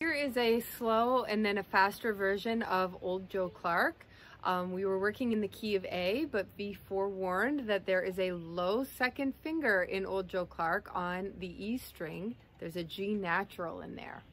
Here is a slow and then a faster version of Old Joe Clark. We were working in the key of A, but be forewarned that there is a low second finger in Old Joe Clark on the E string. There's a G natural in there.